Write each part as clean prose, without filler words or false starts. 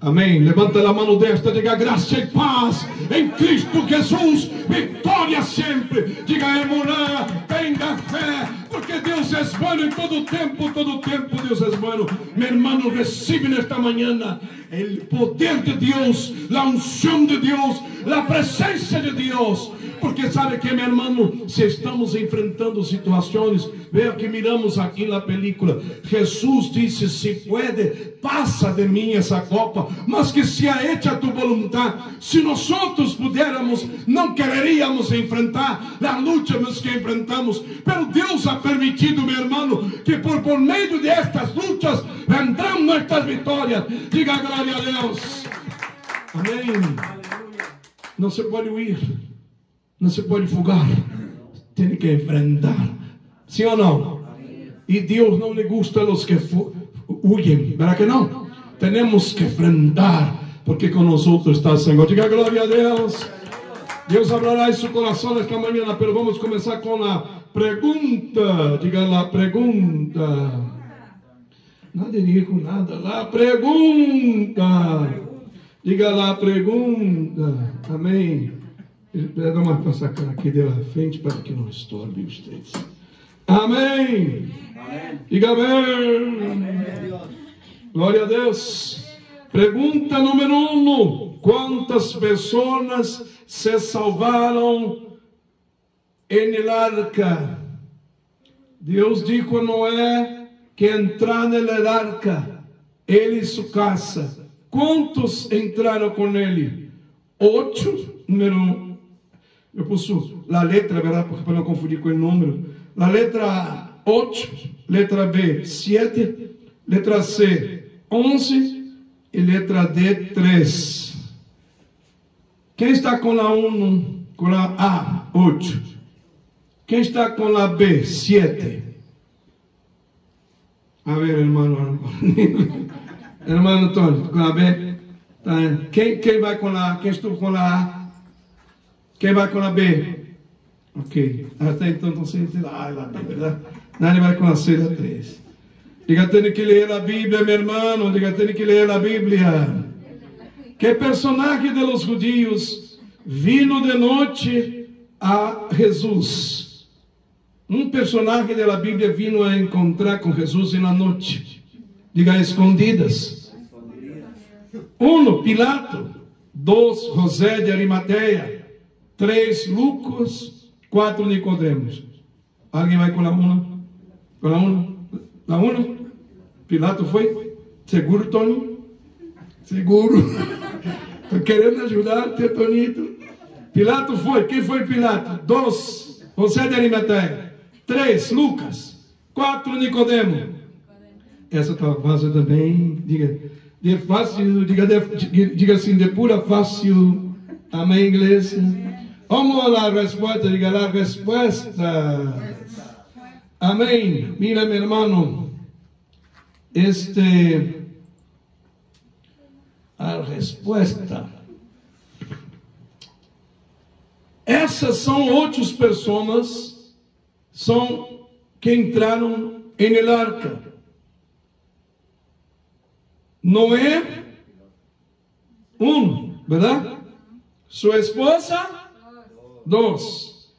Amém. Levanta a mão destra, diga graça e paz em Cristo Jesus, vitória sempre. Diga emuná, tenha fé, porque Deus é bueno em todo tempo Deus é bueno. Meu irmão, recebe nesta manhã o poder de Deus, a unção de Deus, a presença de Deus. Porque sabe que, meu irmão, se estamos enfrentando situações, veja que miramos aqui na película, Jesus disse: se pode, passa de mim essa copa, mas que seja hecha tu voluntade. Se nós pudermos, não quereríamos enfrentar a luta que enfrentamos, mas Deus ha permitido, meu irmão, que por meio destas lutas vendrão nossas vitórias. Diga glória a Deus. Amém. Não se pode huir, não se pode fugar, tem que enfrentar. Sim ou não? E Deus não lhe gusta os que huyen, ¿verdad que não? Temos que enfrentar, porque com nós está o Senhor. Diga glória a Deus. Deus hablará em seu coração esta manhã, mas vamos começar com a pergunta. Diga lá, pergunta. Nada digo nada. La pergunta. Diga lá, pergunta. Amém. Espera dar mais para sacar aqui de la frente para que não estorbe vocês. Amém. Diga amém. Glória a Deus. Pergunta número 1. ¿Cuántas personas se salvaron en el arca? Dios dijo a Noé que entraran en el arca, él y su casa. ¿Cuántos entraron con él? 8. Número, eu puse a letra, verdade, porque para não confundir com o número. A letra 8, letra B 7, letra C 11 e letra D 3. Quem está com a 1, com a A 8? Quem está com a B 7? A ver, irmão irmão Antônio, com a B? Tá. Quem vai com a A? Quem estou com a A? Quem vai com a B? Ok. Até então estão sentindo a A e a B, verdade? Nadie vai com a C da 3. Diga, tem que ler a Bíblia, meu irmão. Diga, tem que ler a Bíblia. Que personagem de los judíos vino de noite a Jesus? Um personagem da Bíblia vino a encontrar com Jesus na noite. Diga, escondidas. 1, Pilato. 2, José de Arimateia. 3, Lucas. 4, Nicodemos. Alguém vai com a 1? Com a 1? A 1? Pilato foi? Seguro, Tony? Seguro. Estou querendo ajudar-te, Tonito. Pilato foi. Quem foi Pilato? 2, José de Arimateia. 3, Lucas. 4, Nicodemo. Essa está fácil também. Diga, de fácil, diga assim, de pura fácil. Amém, igreja? Vamos à resposta, diga a resposta. Amém. Mira, meu irmão. A resposta. Essas são 8 pessoas que entraram em el arca. Noé, 1, verdade? Sua esposa, 2.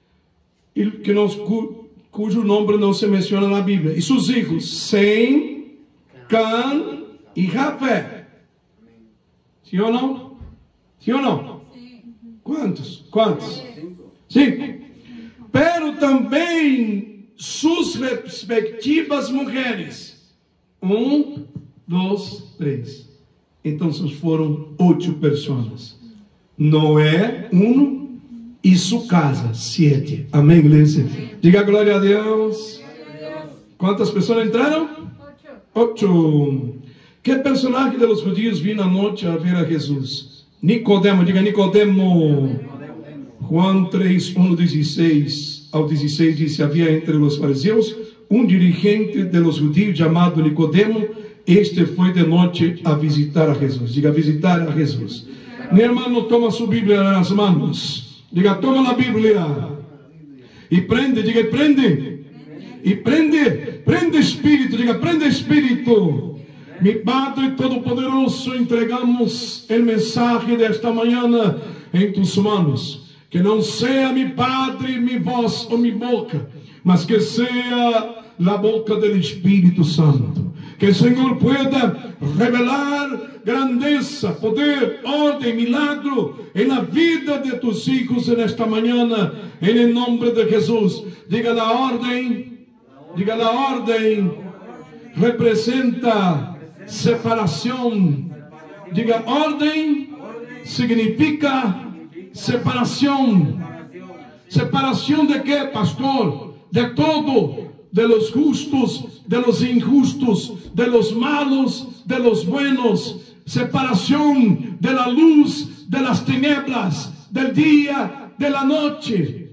Cujo nome não se menciona na Bíblia. E seus filhos, Sem, Cã e Jafé. Sim ou não? Sim ou não? Quantos? 5. Pero também suas respectivas mulheres. 1, 2, 3. Então foram 8 pessoas. Noé, 1. E sua casa, 7. Amém, igreja? Diga glória a Deus. Quantas pessoas entraram? 8. Que personagem dos judíos vino à noite a ver a Jesus? Nicodemo, diga Nicodemo. Juan 3, 1:16 ao 16 diz: havia entre os fariseus dirigente de los judíos chamado Nicodemo. Este foi de noite a visitar a Jesus. Diga, visitar a Jesus. Meu irmão, toma sua Bíblia nas mãos. Diga, toma a Bíblia. E prende, diga, prende. E prende espírito, diga, prende espírito. Mi Padre Todopoderoso, entregamos el mensaje de esta mañana en tus manos. Que não sea, mi Padre, mi voz o mi boca, mas que sea la boca del Espíritu Santo. Que el Señor pueda revelar grandeza, poder, orden, milagro en la vida de tus hijos en esta mañana, en el nombre de Jesús. Diga la orden, representa separación. Diga orden, significa separación. ¿Separación de qué, pastor? De todo. De los justos, de los injustos, de los malos, de los buenos. Separación de la luz, de las tinieblas, del día, de la noche.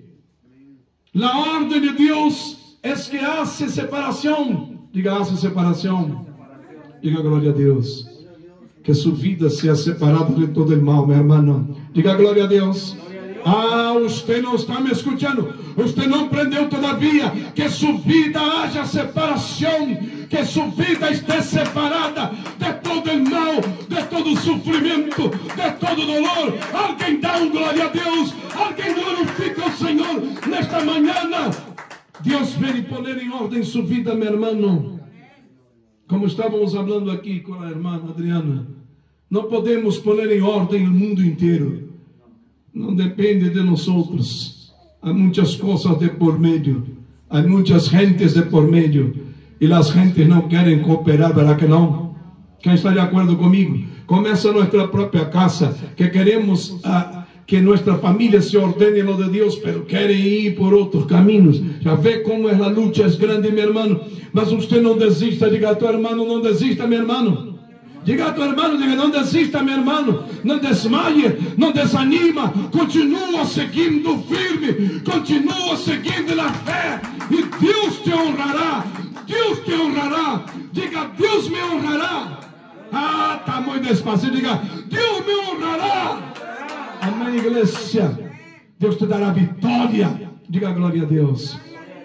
La orden de Dios es que hace separación. Diga, hace separación. Diga, gloria a Dios. Que su vida sea separada de todo el mal, mi hermano. Diga, gloria a Dios. Ah, usted no está me escuchando. Usted no aprendeu todavía que su vida haya separación, que su vida esté separada de todo el mal, de todo sufrimiento, de todo dolor. Alguien da un gloria a Dios, alguien glorifica al Señor nesta mañana. Dios viene a poner en orden su vida, mi hermano. Como estábamos hablando aquí con la hermana Adriana, no podemos poner en orden el mundo entero. No depende de nosotros. Hay muchas cosas de por medio. Hay muchas gentes de por medio. Y las gentes no quieren cooperar, ¿verdad que no? ¿Quién está de acuerdo conmigo? Comienza nuestra propia casa, que queremos que nuestra familia se ordene en lo de Dios, pero quieren ir por otros caminos. Ya ve cómo es la lucha, es grande, mi hermano. Mas usted no desista. Diga a tu hermano, no desista, mi hermano. Diga a tu hermano, diga, não desista, meu irmão, não desmaie, não desanima, continua seguindo firme, continua seguindo na fé, e Deus te honrará, Deus te honrará. Diga, Deus me honrará. Ah, está muito despacio, diga, Deus me honrará. Amém, igreja. Deus te dará vitória. Diga glória a Deus.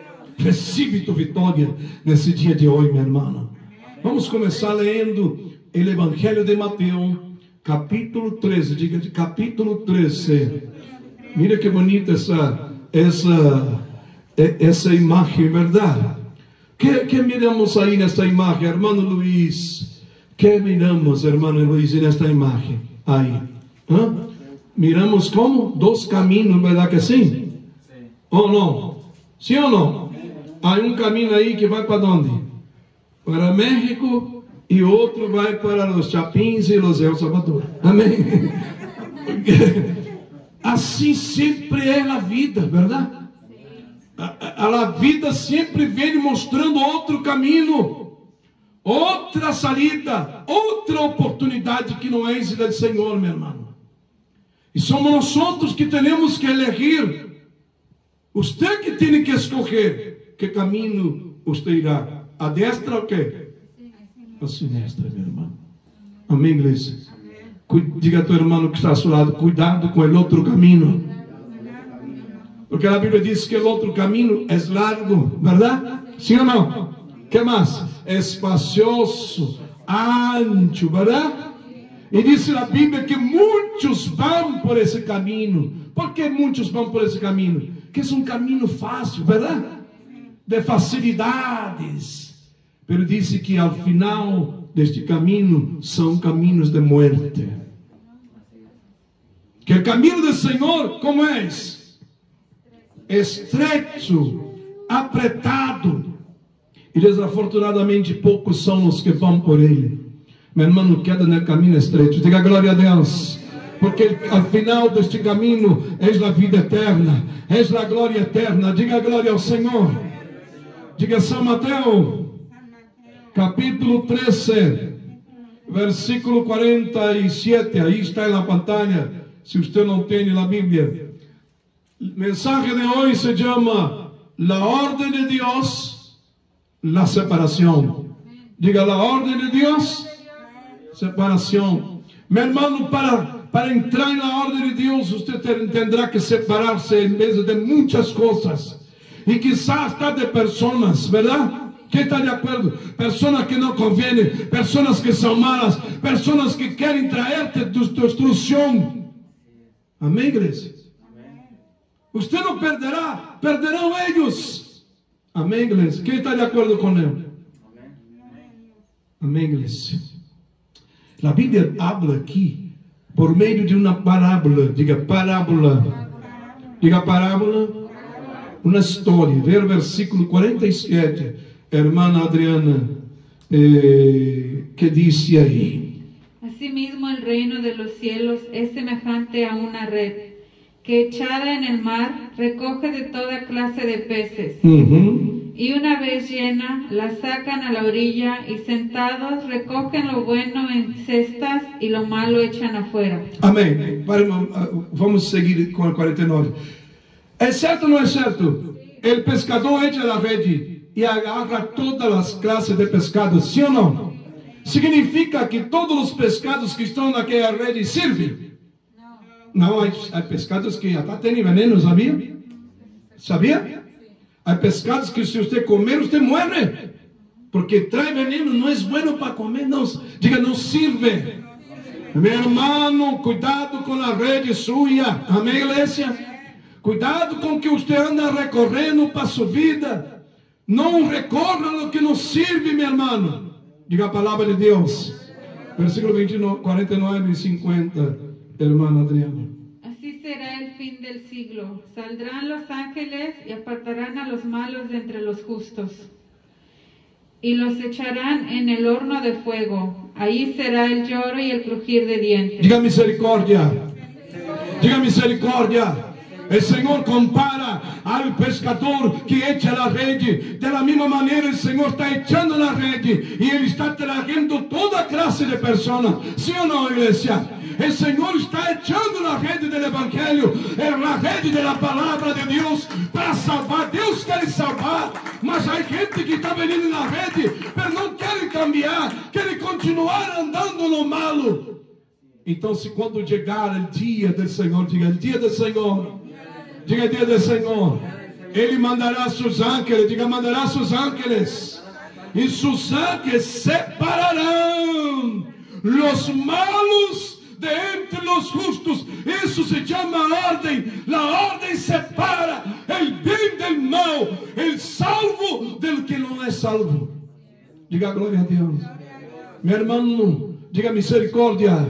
Recebe tua vitória nesse dia de hoje, meu irmão. Vamos começar lendo el Evangelio de Mateo, capítulo 13. Diga, capítulo 13. Mira que bonita essa imagem, verdade? Que miramos aí nesta imagem, hermano Luiz? Que miramos, hermano Luiz, nesta imagem? Aí. Miramos como? Dois caminhos, verdade que sim? Ou não? Sim ou não? Há um caminho aí que vai para onde? Para México. E outro vai para os Chapins e os El Salvador. Amém? Assim sempre é a vida, verdade? A vida sempre vem mostrando outro caminho, outra saída, outra oportunidade que não é do Senhor, meu irmão. E somos nós outros que temos que elegir. Você que tem que escolher que caminho você irá. A destra ou quê? A sinistra, meu irmão. Amém, igreja? Diga a teu irmão que está ao seu lado, cuidado com o outro caminho. Porque a Bíblia diz que o outro caminho é largo, verdade? Sim ou não? Que mais? Espacioso, ancho, verdade? E diz a Bíblia que muitos vão por esse caminho. Por que muitos vão por esse caminho? Que é um caminho fácil, verdade? De facilidades. Pero disse que ao final deste caminho são caminhos de muerte. Que o caminho do Senhor, como é? Estreito, apertado. E desafortunadamente poucos são os que vão por ele. Meu irmão, queda no caminho estreito. Diga glória a Deus. Porque ao final deste caminho é a vida eterna, é a glória eterna. Diga glória ao Senhor. Diga São Mateus, capítulo 13, versículo 47. Aí está na pantalla, se você não tem na Bíblia. O mensaje de hoje se chama La Orden de Dios, la separación. Diga, la Orden de Dios, separación. Meu irmão, para entrar na ordem de Deus, você terá que separar-se em vez de muitas coisas. E quizás hasta de pessoas, verdade? Quem está de acordo? Pessoas que não convêm, pessoas que são malas, pessoas que querem trazer-te destruição. Amém, igreja? Você não perderá, perderão eles. Amém, igreja? Quem está de acordo com ele? Amém, igreja? A Bíblia habla aqui por meio de uma parábola. Diga parábola. Diga parábola. Uma história. Ver o versículo 47, irmã Adriana, que diz aí: Asimismo, el reino de los cielos es semejante a una red que, echada en el mar, recoge de toda clase de peces. Y una vez llena, la sacan a la orilla y sentados recogen lo bueno en cestas y lo malo echan afuera. Amém. Vamos seguir com a 49. É certo ou não é certo? O pescador echa a rede e agarra todas as classes de pescado, sim ou não? Significa que todos os pescados que estão naquela rede servem? Não, há pescados que até têm veneno, sabia? Sabia? Há pescados que se você comer, você morre. Porque traz veneno, não é bueno para comer, não. Diga, não sirve. Meu irmão, cuidado com a rede sua. Amém, igreja? Cuidado com o que você anda recorrendo para sua vida. Não recorra no que não serve, meu irmão. Diga a palavra de Deus. Versículo 29, 49 e 50, irmã Adriana. Así será el fin del siglo. Saldrán los ángeles y apartarán a los malos de entre los justos. Y los echarán en el horno de fuego. Ahí será el lloro y el crujir de dientes. Diga misericórdia. Diga misericórdia. O Senhor compara ao pescador que echa a rede. Da mesma maneira, o Senhor está echando a rede e Ele está trazendo toda classe de pessoas. Sim ou não, igreja? O Senhor está echando a rede do Evangelho, a rede da palavra de Deus para salvar. Deus quer salvar, mas há gente que está vindo na rede, mas não quer cambiar, quer continuar andando no malo. Então, se quando chegar o dia do Senhor, diga: o dia do Senhor. Diga: dia do Senhor. Ele mandará seus ángeles. Diga: mandará seus ángeles. E seus ángeles separarão os malos de entre os justos. Isso se chama ordem. A ordem separa o bem do mal, o salvo do que não é salvo. Diga glória a Deus. Meu irmão, diga misericórdia.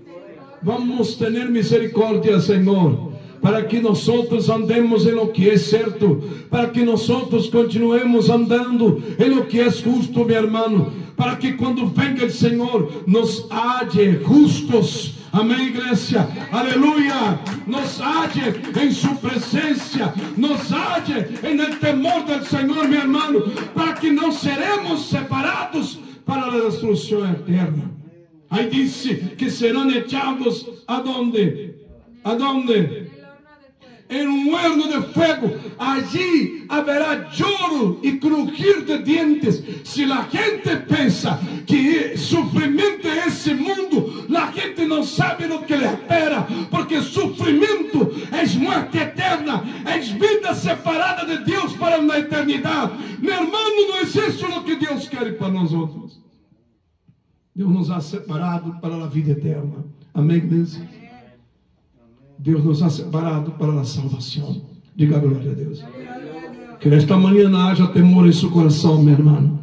Vamos ter misericórdia, Senhor, para que nós andemos em lo que é certo, para que nós continuemos andando em lo que é justo, meu irmão, para que quando venga o Senhor nos halle justos. Amém, igreja? Aleluia! Nos halle em sua presença, nos halle em el temor do Senhor, meu irmão, para que não seremos separados para a destruição eterna. Aí disse que serão echados aonde? Aonde? Em um horno de fogo. Allí haverá choro e crujir de dientes. Se a gente pensa que sofrimento é esse mundo, a gente não sabe o que lhe espera, porque sofrimento é morte eterna, é vida separada de Deus para a eternidade. Meu irmão, não é isso o que Deus quer para nós outros. Deus nos ha separado para a vida eterna. Amém, igreja? Deus nos ha separado para a salvação. Diga glória a Deus. Que nesta manhã haja temor em seu coração, meu irmão.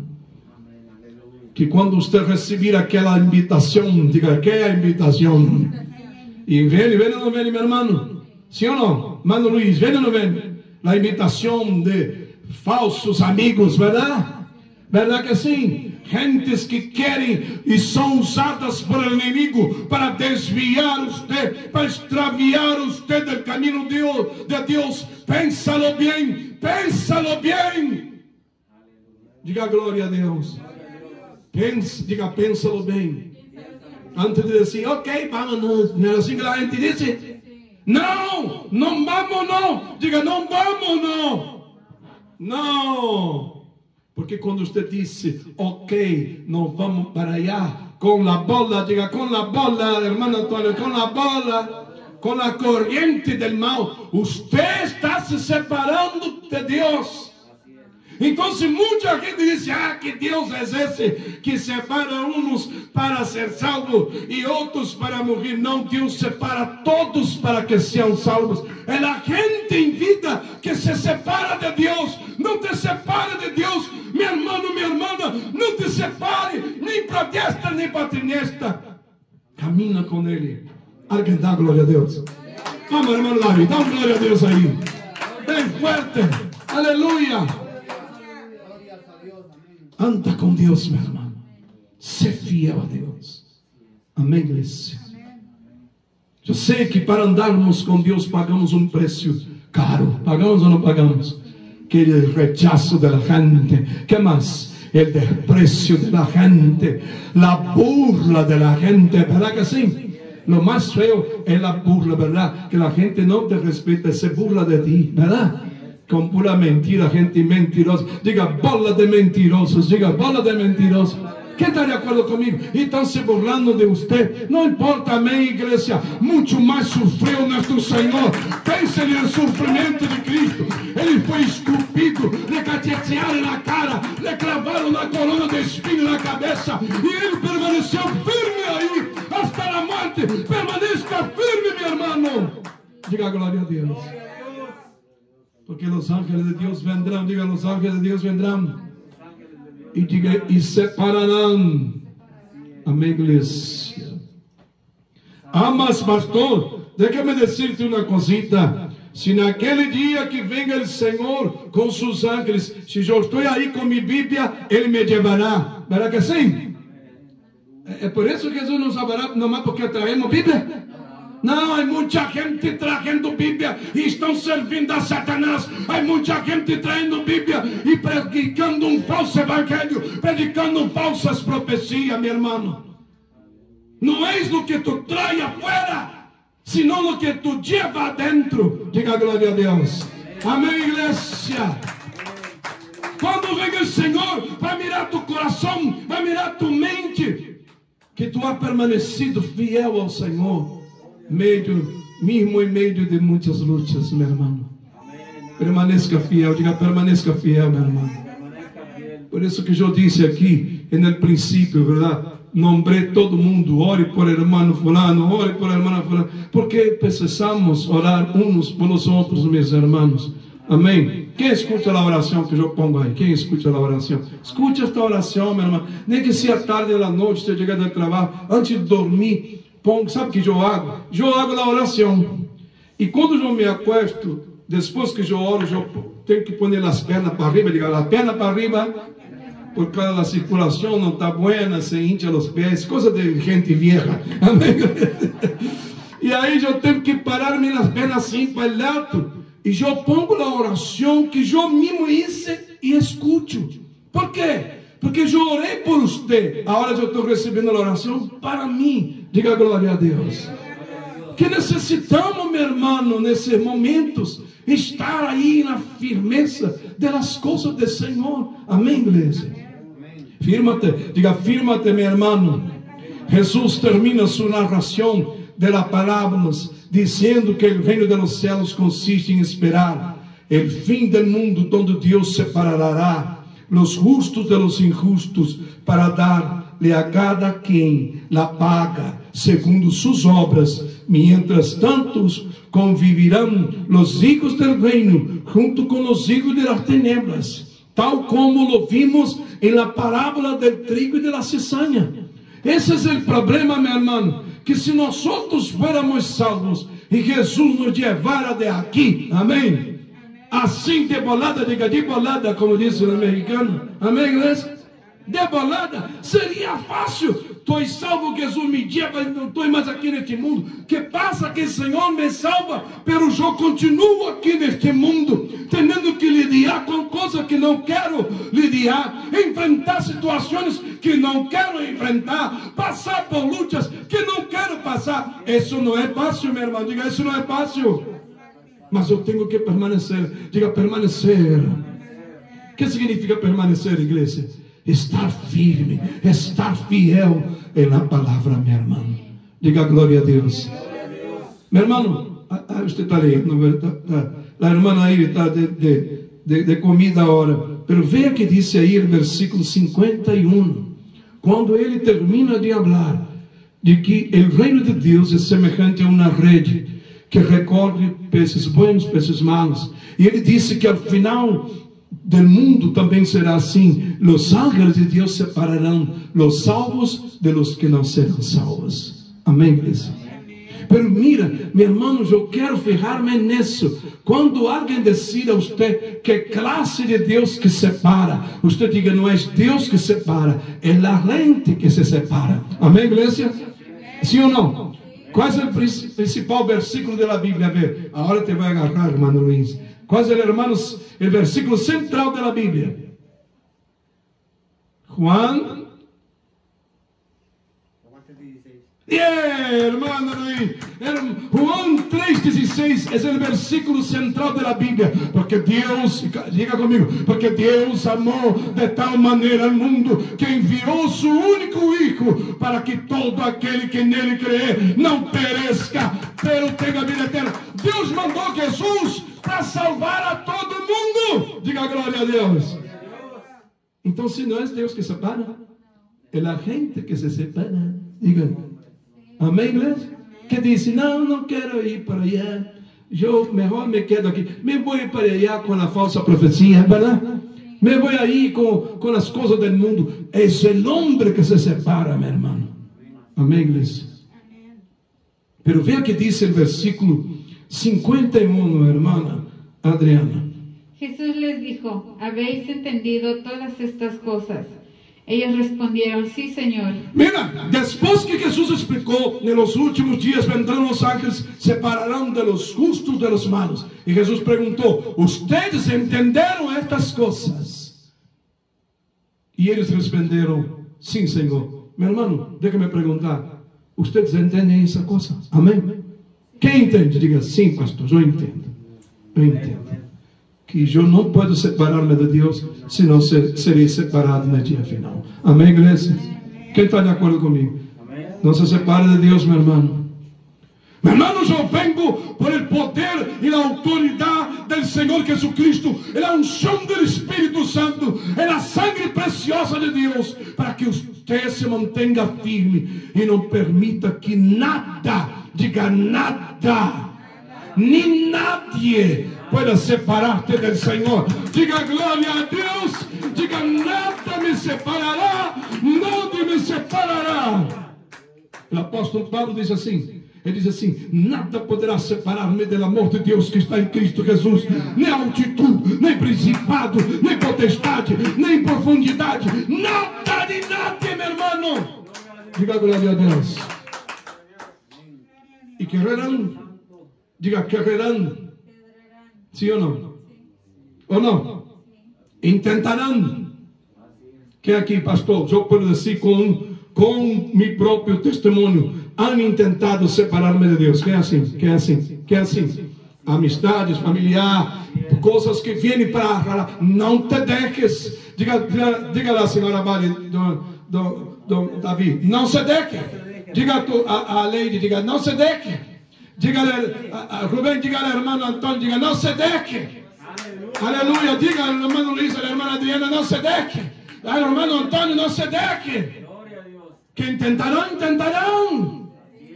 Que quando você receber aquela invitação, diga: que é a invitação? E vem ou não vem, meu irmão? Sim ou não? Mano Luiz, vem ou não vem? A invitação de falsos amigos, verdade? Verdade que sim? Gentes que querem e são usadas por el inimigo para desviar você, para extraviar você do caminho de Deus. Pénsalo bem, pénsalo bem. Diga glória a Deus. Diga, pénsalo bem. Antes de dizer: ok, vamos. Não é assim que a gente diz? Não, não vamos não. Diga: não vamos não. Não. Porque quando você disse: ok, não vamos para allá, com a bola, diga: com a bola, irmão Antônio, com a bola, com a corrente do mal, você está se separando de Deus. Então muita gente diz, que Deus é esse que separa uns para ser salvos e outros para morrer. Não, Deus separa todos para que sejam salvos. É a gente em vida que se separa de Deus. Não te separe de Deus, meu irmão, minha irmã. Não te separe nem para destra nem para sinistra. Camina com Ele. Alguém dá glória a Deus. Vamos, irmão Lavi, dá glória a Deus aí. Bem forte. Aleluia. Anda com Deus, meu irmão. Ser fiel a Deus. Amém, igreja? Eu sei que para andarmos com Deus pagamos um preço caro. Pagamos ou não pagamos? Que é o rechazo da gente. Que mais? El desprecio de la gente. La burla de la gente. ¿Verdad que sí? Lo más feo es la burla, ¿verdad? Que la gente no te respeta, se burla de ti, ¿verdad? Con pura mentira, gente mentirosa. Diga, bola de mentirosos. Diga, bola de mentirosos. ¿Quién está de acuerdo conmigo? Y están se burlando de usted. No importa, amén, iglesia. Mucho más sufrió nuestro Señor. Pense en el sufrimiento de Cristo. Él fue esculpido, le cachetearon en la cara, le clavaron la corona de espino en la cabeza. Y Él permaneció firme ahí hasta la muerte. Permanezca firme, mi hermano. Diga gloria a Dios. Porque los ángeles de Dios vendrán. Diga, los ángeles de Dios vendrán. Y diga, y separarán. Amén, iglesia. Mas, pastor, déjame decirte una cosita. Si naquele dia que venga el Senhor com sus ángeles, si yo estoy ahí con mi Biblia, Él me llevará. ¿Verdad que sí? É por isso que Jesus nos salvará, nomás porque traemos Bíblia? Não, há muita gente trazendo Bíblia e estão servindo a Satanás. Há muita gente trazendo Bíblia e predicando um falso evangelho, predicando falsas profecias, meu irmão. Não é o que tu traz afuera, senão o que tu leva adentro. Diga glória a Deus. Amém, igreja. Quando venga o Senhor, vai mirar tu coração, vai mirar tu mente, que tu has permanecido fiel ao Senhor. Mesmo em meio de muitas lutas, meu irmão. Permaneça fiel, diga permaneça fiel, meu irmão. Por isso que eu disse aqui, no princípio, verdade? Nombrei todo mundo, ore por irmão fulano, ore por irmã fulano, porque precisamos orar uns pelos outros, meus irmãos. Amém? Quem escuta a oração que eu pongo aí? Quem escuta a oração? Escute esta oração, meu irmão. Nem que seja tarde da noite, você chegar do trabalho, antes de dormir. Sabe o que eu hago? Eu hago a oração. E quando eu me acuesto, depois que eu oro, eu tenho que pôr as pernas para arriba, diga, a perna para arriba, porque a circulação não está boa, se hincha os pés, coisa de gente vieja. Amém? E aí eu tenho que parar minhas pernas assim para o lado, e eu pongo a oração que eu mesmo hice e escuto. Por quê? Porque eu orei por você. Agora eu estou recebendo a oração para mim. Diga glória a Deus. Que necessitamos, meu irmão, nesses momentos, estar aí na firmeza das coisas do Senhor. Amém, igreja? Fírmate, diga, fírmate, meu irmão. Jesus termina sua narração de las parábolas dizendo que o reino de los céus consiste em esperar o fim do mundo, onde Deus separará los justos de los injustos para dar-lhe a cada quem la paga segundo suas obras. Mientras tantos convivirão los hijos del reino junto com los hijos de las tinieblas, tal como lo vimos en la parábola del trigo y de la cizaña. Esse é o problema, meu irmão, que se nós fuéramos salvos e Jesus nos levara de aqui, amém? Assim de bolada, diga de bolada, como disse o americano. Amém, igreja? De bolada, seria fácil. Estou salvo, Jesus me leva, não estou mais aqui neste mundo. Que passa que o Senhor me salva, mas eu continuo aqui neste mundo, tendo que lidar com coisas que não quero lidar, enfrentar situações que não quero enfrentar, passar por lutas que não quero passar. Isso não é fácil, meu irmão. Diga, isso não é fácil. Mas eu tenho que permanecer. Diga, permanecer. O que significa permanecer, igreja? Estar firme, estar fiel na palavra, meu irmão. Diga glória a Deus. Meu irmão, você está lendo, a irmã aí está de comida agora. Pero veja que diz aí no versículo 51, quando ele termina de falar de que o reino de Deus é semelhante a uma rede que recorre peces buenos, peces malos. E ele disse que ao final do mundo também será assim. Os ángeles de Deus separarão os salvos de los que não serão salvos. Amém, igreja? Pero mira, meus irmãos, eu quero fijar-me nisso. Quando alguém decida a você que classe de Deus que separa, você diga, não é Deus que separa, é a gente que se separa. Amém, igreja? Sim ou não? Qual é o principal versículo da Bíblia? A ver, agora te vai agarrar, irmão Luiz. Qual é, hermanos, o versículo central da Bíblia? Juan. Hermano Luiz. Juan 3,16 é o versículo central da Bíblia. Porque Deus, diga comigo, porque Deus amou de tal maneira o mundo que enviou seu único Hijo para que todo aquele que nele crê não pereça, pero tenha vida eterna. Deus mandou Jesus para salvar a todo mundo. Diga glória a Deus. Então, se não é Deus que separa, é a gente que se separa. Diga. Amém, igreja? Que disse, não quero ir para allá. Eu melhor me quedo aqui. Me vou para allá com a falsa profecia, verdade? Me vou aí com as coisas do mundo. É o homem que se separa, meu irmão. Amém, igreja? Pero veja que diz o versículo 51, hermana Adriana. Jesús les dijo, ¿habéis entendido todas estas cosas? Ellos respondieron, sí, Señor. Mira, depois que Jesus explicou, nos últimos dias vendrão os ángeles, separarão de los justos de los malos. E Jesus perguntou, ¿ustedes entenderam estas coisas? E eles responderam, sim, Senhor. Meu irmão, deixa-me perguntar, ¿ustedes entendem essa coisa? Amém? Quem entende? Diga, sim, pastor, eu entendo. Eu entendo. Que eu não posso separar-me de Deus, senão serei separado no dia final. Amém, igreja? Quem está de acordo comigo? Não se separe de Deus, meu irmão. Meu irmão, eu vengo por el poder e a autoridade do Senhor Jesucristo, a unção do Espírito Santo, a sangre preciosa de Deus, para que você se mantenha firme e não permita que nada, diga nada, nem nadie pueda separar-te do Senhor. Diga glória a Deus. Diga, nada me separará, nada me separará. O apóstolo Paulo diz assim, ele diz assim, nada poderá separar-me do amor de Deus que está em Cristo Jesus. Nem altitude, nem principado, nem potestade, nem profundidade, nada de nada, meu irmão. Diga glória a Deus. E quererão, diga quererão. Sim ou não? Ou não? Intentarão. Que aqui, pastor, eu posso dizer com meu próprio testemunho, han intentado separar-me de Deus. Que é assim? Que é assim? Que é assim? Amistades, familiar, coisas que vêm para não te deixes. Diga lá, senhora Vale, do Davi, não se deixe. Diga a Lady, diga, não se deixe. Dígale a Rubén, dígale al hermano Antonio, diga, no se deje. Aleluya. Diga al hermano Luis, a la hermana Adriana, no se deje. Al hermano Antonio, no se deje. Que intentarán.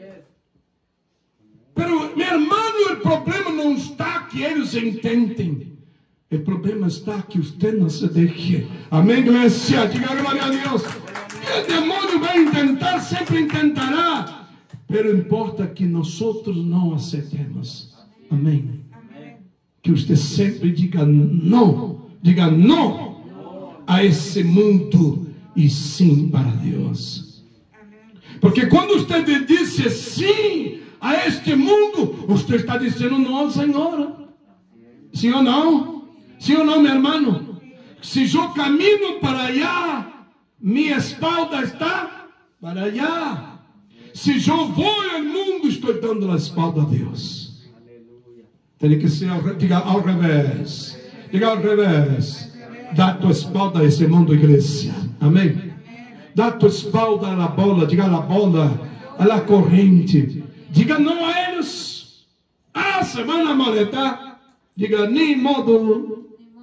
Pero, mi hermano, el problema no está que ellos intenten. El problema está que usted no se deje. Amén, iglesia. Diga gloria a Dios. El demonio va a intentar, siempre intentará. Pero importa que nós não aceitemos. Amém. Que você sempre diga não a esse mundo e sim para Deus. Porque quando você diz sim a este mundo, você está dizendo não ao Senhor. Sim ou não? Sim ou não, meu irmão? Se eu caminho para allá, minha espalda está para allá. Se eu vou ao mundo, estou dando a espalda a Deus. Tem que ser, diga ao revés. Diga ao revés. Dá tua espalda a esse mundo, igreja. Amém? Dá tua espalda à bola. Diga a bola, à corrente. Diga não a eles. Ah, se van a molestar. Diga, nem modo.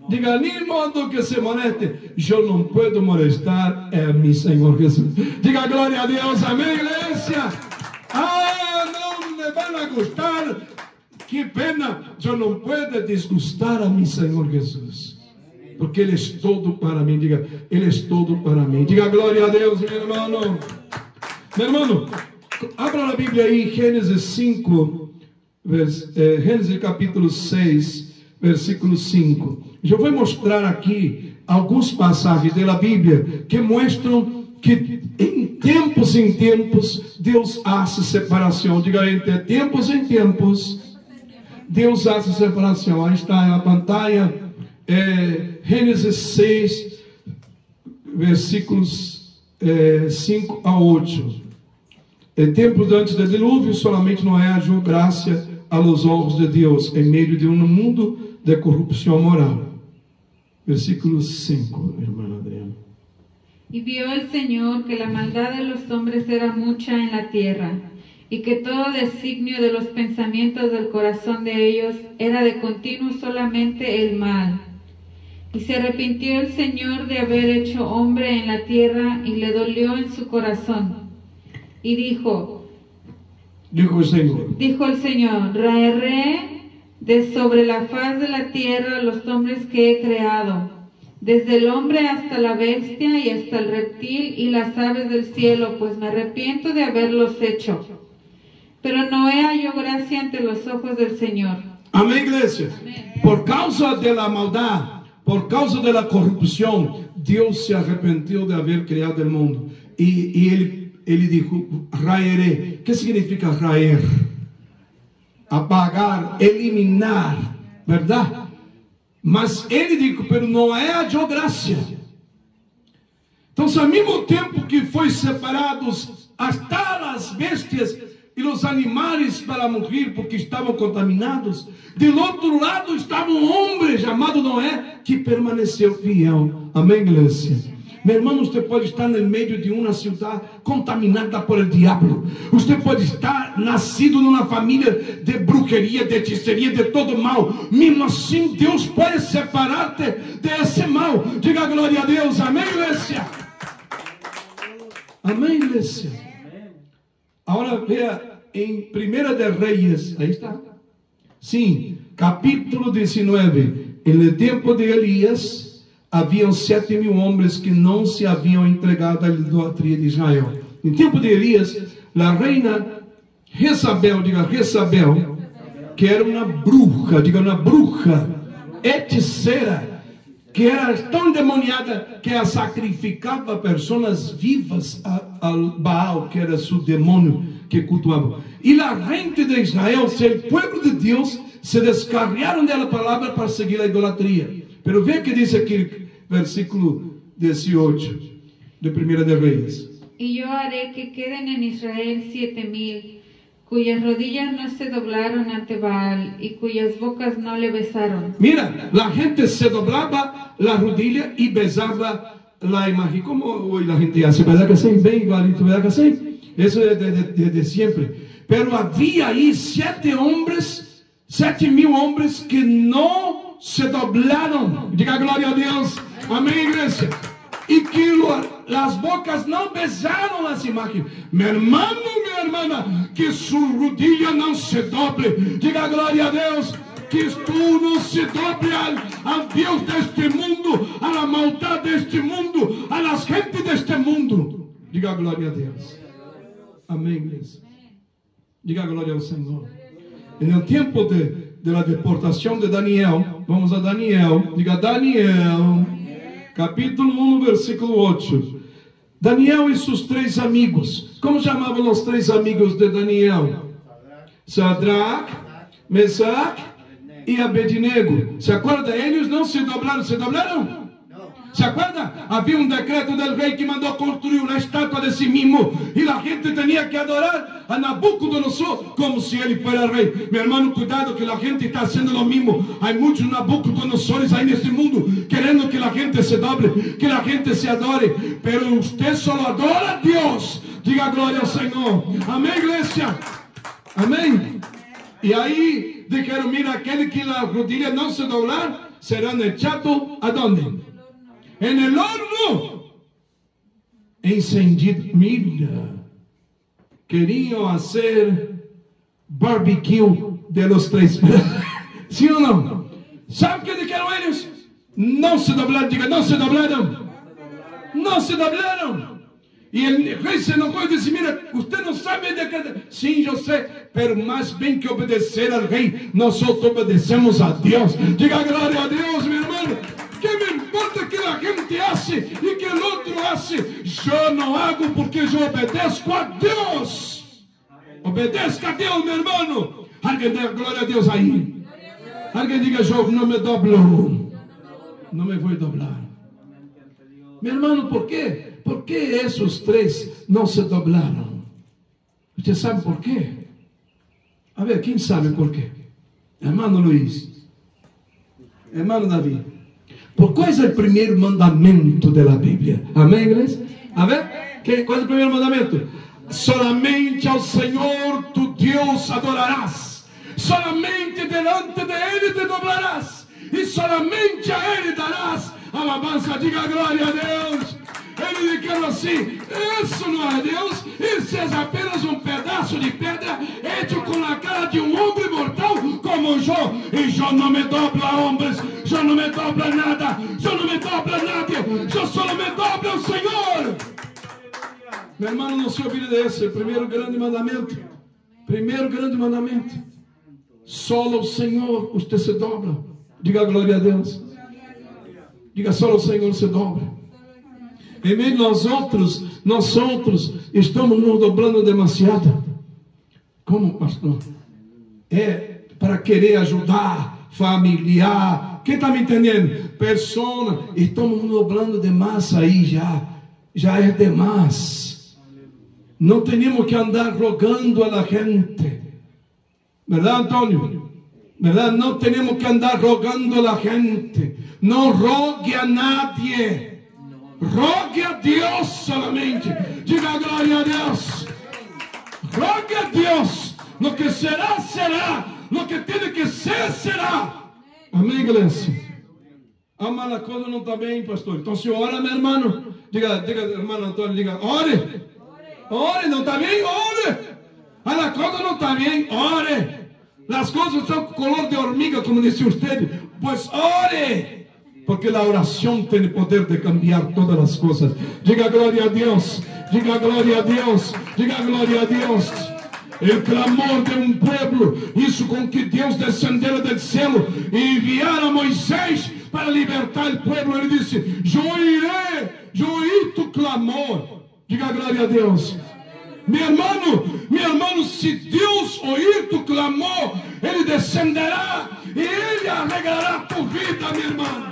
Diga, ni modo que se moleste. Yo no puedo molestar a mi Señor Jesús. Diga gloria a Dios, amén, iglesia. Ah, no me van a gustar. Qué pena. Yo no puedo disgustar a mi Señor Jesús. Porque Ele es todo para mí. Diga, Ele es todo para mí. Diga gloria a Dios, mi hermano. Mi hermano, abra la Biblia ahí, Gênesis 5, Gênesis capítulo 6, versículo 5. Eu vou mostrar aqui algumas passagens da Bíblia que mostram que em tempos Deus hace separação. Diga, entre tempos em tempos Deus hace separação. Aí está na pantalla, Gênesis 6, versículos 5 a 8. Em tempos antes do dilúvio, solamente Noé achou graça aos olhos de Deus em meio de um mundo de corrupção moral. Versículo 5, hermana Adriana. Y vio el Señor que la maldad de los hombres era mucha en la tierra, y que todo designio de los pensamientos del corazón de ellos era de continuo solamente el mal. Y se arrepintió el Señor de haber hecho hombre en la tierra, y le dolió en su corazón. Y dijo el Señor, raeré de sobre la faz de la tierra los hombres que he creado, desde el hombre hasta la bestia y hasta el reptil y las aves del cielo, pues me arrepiento de haberlos hecho. Pero Noé halló gracia ante los ojos del Señor. Amém, igreja? Por causa de la maldad, por causa de la corrupção, Deus se arrependeu de haver criado o mundo. E ele dijo, raeré. O que significa raer? Apagar, eliminar, verdade? Mas ele disse, pero Noé achou graça. Então, ao mesmo tempo que foi separados hasta as bestias e os animais para morrer porque estavam contaminados, do outro lado estava um homem chamado Noé que permaneceu fiel. Amém, igreja? Meu irmão, você pode estar no meio de uma cidade contaminada por el diabo. Você pode estar nascido numa família de bruxeria, de hechiceria, de todo mal. Mesmo assim, Deus pode separar-te desse mal. Diga glória a Deus. Amém, igreja? Amém, igreja? Agora veja em 1 de Reis. Aí está. Sim, capítulo 19. No tempo de Elias, haviam 7.000 homens que não se haviam entregado à idolatria de Israel. Em tempo de Elias, a reina Jezabel, diga Jezabel, que era uma bruxa, diga uma bruxa, hechiceira, que era tão endemoniada que ela sacrificava pessoas vivas ao Baal, que era seu demônio que cultuava. E a gente de Israel, o povo de Deus, se descarriaram da palavra para seguir a idolatria. Pero veja que diz aqui, versículo 18 de 1 de Reis. Y yo haré que queden en Israel 7,000, cuyas rodillas no se doblaron ante Baal y cuyas bocas no le besaron. Mira, la gente se doblaba la rodilla y besaba la imagen. Como hoy la gente hace, ¿verdad que sí? Bem igualito, ¿verdad que sí? Eso es de siempre. Pero había ahí 7.000 hombres que no se doblaram. Diga glória a Deus. Amém, igreja? E que as bocas não beijaram as imagens. Meu irmão, minha irmã, que sua rodilha não se doble. Diga glória a Deus. Que tu não se doble ao Deus deste mundo, à maldade deste mundo, às gentes deste mundo. Diga glória a Deus. Amém, igreja? Diga glória ao Senhor. No tempo de la deportação de Daniel, vamos a Daniel, diga Daniel, capítulo 1, versículo 8. Daniel e seus 3 amigos, como chamavam os 3 amigos de Daniel? Sadraque, Mesaque e Abednego. Se acorda? Eles não se doblaram, se doblaram? Se acorda? Havia um decreto do rei que mandou construir uma estátua de si mesmo e a gente tinha que adorar a Nabucodonosor como se ele fosse rei. Meu irmão, cuidado que a gente está fazendo o mesmo. Há muitos Nabucodonosores aí nesse mundo querendo que a gente se doble, que a gente se adore. Pero usted só adora a Deus. Diga glória ao Senhor. Amém, igreja? Amém? E aí dijeron, mira, aquele que a rodilha não se doblar serán echados ¿a dónde? En el horno. Encendido. Mira, querían hacer barbecue de los tres. ¿Sí o no? ¿Sabe qué dijeron ellos? No se doblaron, diga, no se doblaron. No se doblaron. Y el rey se enojó y dice, mira, usted no sabe de qué. Sí, yo sé, pero más bien que obedecer al rey, nosotros obedecemos a Dios. Diga gloria a Dios, mi hermano. ¿Qué me importa que la gente hace y que el otro hace? Yo no hago porque yo obedezco a Dios. Obedezca a Dios, mi hermano. Alguien diga gloria a Dios ahí. Alguien diga, yo no me doblo. No me voy a doblar. Mi hermano, ¿por qué? ¿Por qué esos tres no se doblaron? ¿Usted sabe por qué? A ver, ¿quién sabe por qué? Hermano Luis. Hermano David. ¿Por cuál es el primer mandamiento de la Biblia? Amén, iglesia. A ver, ¿cuál es el primer mandamiento? Solamente al Señor tu Dios adorarás. Solamente delante de Él te doblarás. Y solamente a Él darás alabanza. Diga gloria a Dios. Ele dijeron assim, isso não é Deus, isso é apenas um pedaço de pedra hecho com a cara de um homem mortal como eu. E eu não me dobro a homens, eu não me dobro a nada, eu não me dobro a nadie, eu só me dobro ao Senhor. Meu irmão, não se olvide desse, o primeiro grande mandamento. Primeiro grande mandamento. Só ao Senhor você se dobra. Diga glória a Deus. Diga só ao Senhor se dobra. Em meio nós outros estamos nos dobrando demasiado. Como, pastor? É para querer ajudar, familiar. Quem está me entendendo? Persona. Estamos nos dobrando demais aí já é demais. Não temos que andar rogando a la gente. ¿Verdad, Antônio? ¿Verdad? Não temos que andar rogando a la gente. Não rogue a nadie. Rogue a Deus solamente. Diga glória a Deus. Rogue a Deus. Lo que será, será. Lo que tem que ser, será. Amém, igreja? Ama a coisa não está bem, pastor. Então se ora, meu irmão. Diga, irmão Antônio, diga, ore. Ore, não está bem? Ore. A coisa não está bem, ore. As coisas são color de hormiga, como disse você. Pues ore. Porque a oração tem o poder de cambiar todas as coisas. Diga glória a Deus. Diga glória a Deus. Diga glória a Deus. O clamor de um povo, isso com que Deus descendera do céu e enviara Moisés para libertar o povo. Ele disse: eu ouí tu clamor. Diga glória a Deus. Meu irmão, se Deus ouvir tu clamor, Ele descenderá e Ele alegrará tua vida, meu irmão.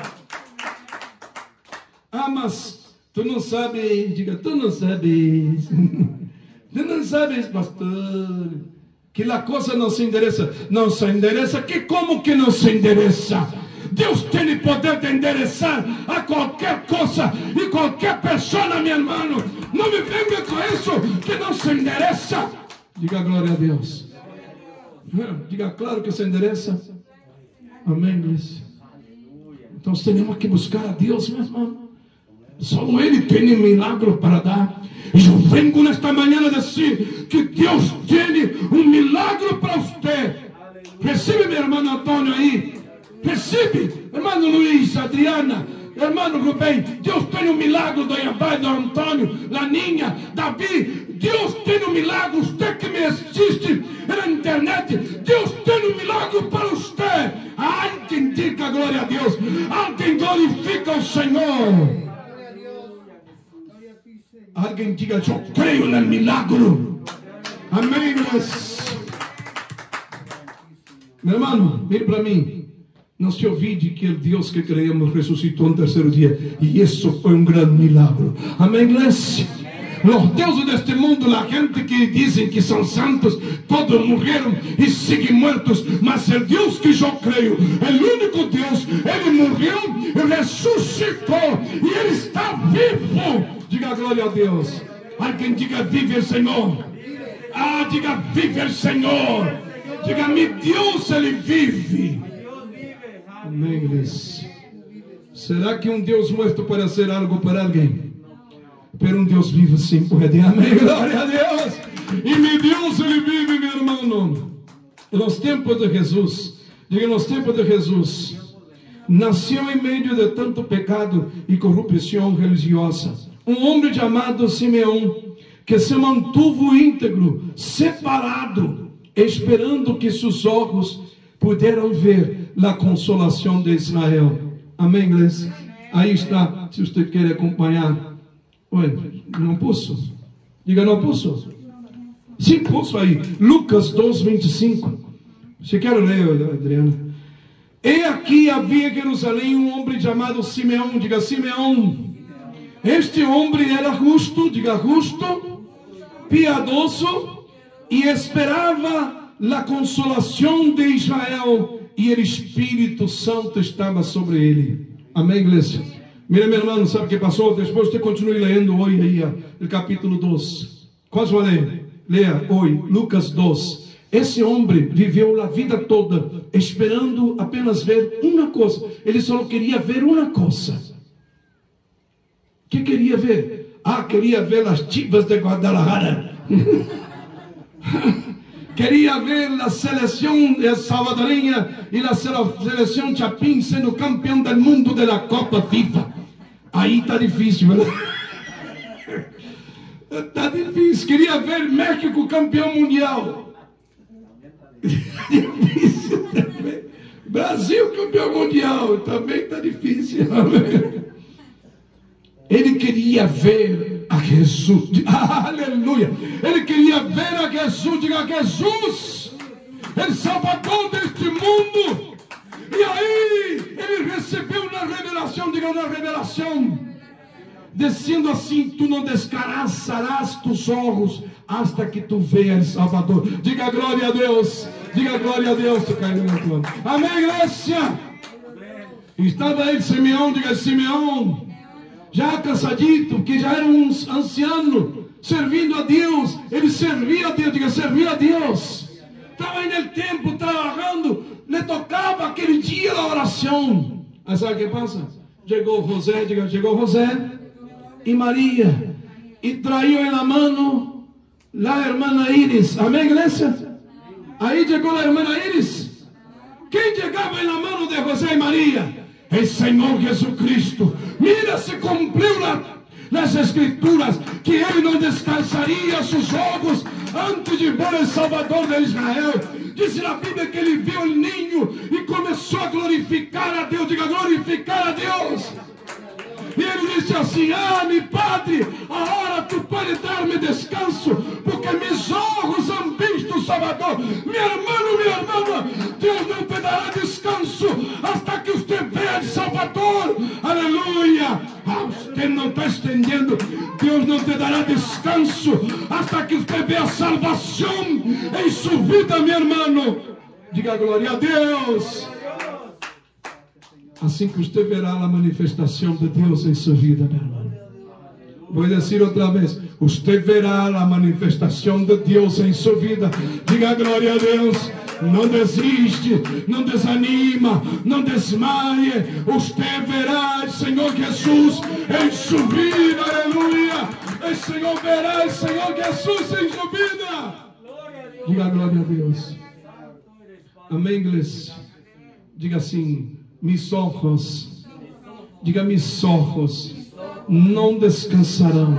Ah, mas tu não sabes, diga, tu não sabes. Tu não sabes, pastor, que a coisa não se endereça. Não se endereça, que como que não se endereça? Deus tem poder de endereçar a qualquer coisa e qualquer pessoa, meu irmão. Não me venga com isso, que não se endereça. Diga glória a Deus. Diga, claro que se endereça. Amém, igreja. Então temos que buscar a Deus, meu irmão. Só Ele tem um milagre para dar. E eu venho nesta manhã a dizer que Deus tem um milagre para você. Recebe, meu irmão Antônio aí. Recebe, irmão Luiz, Adriana, irmão Rubem. Deus tem um milagre do Iabai, do Antônio, Laninha, Davi. Deus tem um milagre. Você que me assiste na internet, Deus tem um milagre para você. Alguém diga glória a Deus. Alguém glorifica o Senhor. Alguém diga, eu creio no milagre. Amém, meu irmão, vem para mim. Não se olvide que o Deus que creemos ressuscitou no terceiro dia. E isso foi um grande milagre. Amém, igreja? Os deuses deste mundo, a gente que dizem que são santos, todos morreram e seguem mortos. Mas o Deus que eu creio, o único Deus, Ele morreu e ressuscitou. E Ele está vivo. Diga glória a Deus. Alguém diga, vive o Senhor. Ah, diga, vive o Senhor. Diga, meu Deus, Ele vive. Amém, igreja. Será que um Deus morto pode ser algo para alguém? Pero um Deus vivo sim pode. Amém, glória a Deus. E meu Deus, Ele vive, meu irmão. Nos tempos de Jesus, diga, nos tempos de Jesus, nasceu em meio de tanto pecado e corrupção religiosa um homem chamado Simeão, que se mantuvo íntegro, separado, esperando que seus olhos pudieran ver a consolação de Israel. Amém, igreja? Aí está, se você quer acompanhar. Oi, não posso? Diga, não posso? Sim, posso aí. Lucas 2:25. Se quer ler, Adriana. E aqui havia em Jerusalém um homem chamado Simeão. Diga, Simeão. Este homem era justo, diga, justo, piadoso, e esperava a consolação de Israel, e o Espírito Santo estava sobre ele. Amém, igreja? Mira, meu irmão, sabe o que passou? Depois você continue lendo hoje aí, o capítulo 2. Quase vai ler? Leia hoje, Lucas 2. Esse homem viveu a vida toda esperando apenas ver uma coisa. Ele só queria ver uma coisa. O que queria ver? Queria ver as Chivas de Guadalajara. Queria ver a seleção salvadoreña e a seleção Chapín sendo campeão do mundo da Copa FIFA. Aí está difícil, verdade? Está difícil. Queria ver México campeão mundial. Difícil também. Brasil campeão mundial. Também está difícil. Ele queria ver a Jesus. Aleluia. Ele queria ver a Jesus. Diga, Jesus, o Salvador deste mundo. E aí ele recebeu uma revelação. Diga, uma revelação, dizendo assim: tu não descansarás tus olhos hasta que tu veas Salvador. Diga glória a Deus. Diga glória a Deus. Amém, igreja. Estava aí Simeão. Diga, Simeão, já cansadito, que já era um anciano, servindo a Deus. Ele servia a Deus. Diga, servia a Deus. Estava no tempo trabalhando, lhe tocava aquele dia a oração. Aí sabe o que passa? Chegou José, diga, chegou José e Maria, e traiu na mão a irmã Iris. Amém, igreja? Aí chegou a irmã Iris. Quem chegava na mão de José e Maria? El Senhor Jesucristo. Mira, se cumpriu nas Escrituras que ele não descansaria seus olhos antes de ver o Salvador de Israel. Diz na Bíblia que ele viu o ninho e começou a glorificar a Deus. Diga, glorificar a Deus. E ele disse assim: meu Padre, agora tu pode dar-me descanso, porque meus olhos han visto o Salvador. Meu irmão, minha irmã, Deus não te dará descanso hasta que você veja o Salvador. Aleluia. Você não está entendendo. Deus não te dará descanso hasta que você veja a salvação em sua vida, meu irmão. Diga glória a Deus. Assim que você verá a manifestação de Deus em sua vida, meu irmão. Vou dizer outra vez: você verá a manifestação de Deus em sua vida. Diga glória a Deus. Não desiste, não desanima, não desmaie. Você verá o Senhor Jesus em sua vida. Aleluia. O Senhor verá o Senhor Jesus em sua vida. Diga glória a Deus. Amém, igreja? Diga assim: mis ojos, diga, mis ojos não descansarão